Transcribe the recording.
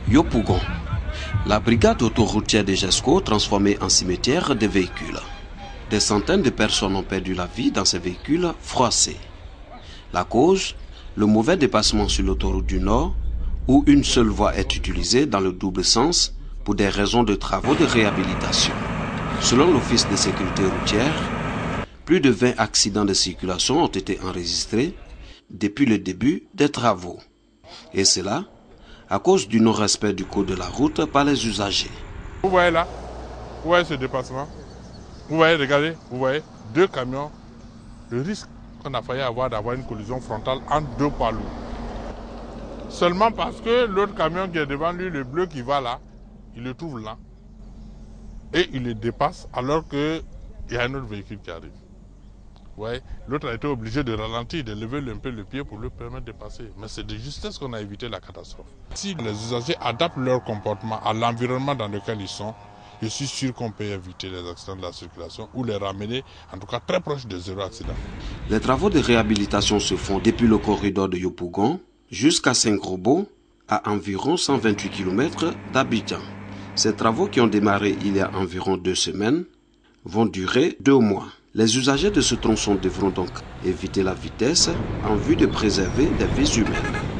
Yopougon, la brigade autoroutière de GESCO transformée en cimetière des véhicules. Des centaines de personnes ont perdu la vie dans ces véhicules froissés. La cause, le mauvais dépassement sur l'autoroute du Nord, où une seule voie est utilisée dans le double sens pour des raisons de travaux de réhabilitation. Selon l'Office de sécurité routière, plus de 20 accidents de circulation ont été enregistrés depuis le début des travaux. Et cela à cause du non-respect du code de la route par les usagers. Vous voyez là, vous voyez ce dépassement, vous voyez, regardez, vous voyez, deux camions, le risque qu'on a failli avoir d'avoir une collision frontale entre deux poids lourds. Seulement parce que l'autre camion qui est devant lui, le bleu qui va là, il le trouve là. Et il le dépasse alors qu'il y a un autre véhicule qui arrive. Ouais, l'autre a été obligé de ralentir, de lever un peu le pied pour lui permettre de passer. Mais c'est de justesse qu'on a évité la catastrophe. Si les usagers adaptent leur comportement à l'environnement dans lequel ils sont, je suis sûr qu'on peut éviter les accidents de la circulation ou les ramener, en tout cas très proche de zéro accident. Les travaux de réhabilitation se font depuis le corridor de Yopougon jusqu'à Saint-Grobo, à environ 128 km d'Abidjan. Ces travaux qui ont démarré il y a environ 2 semaines vont durer 2 mois. Les usagers de ce tronçon devront donc éviter la vitesse en vue de préserver des vies humaines.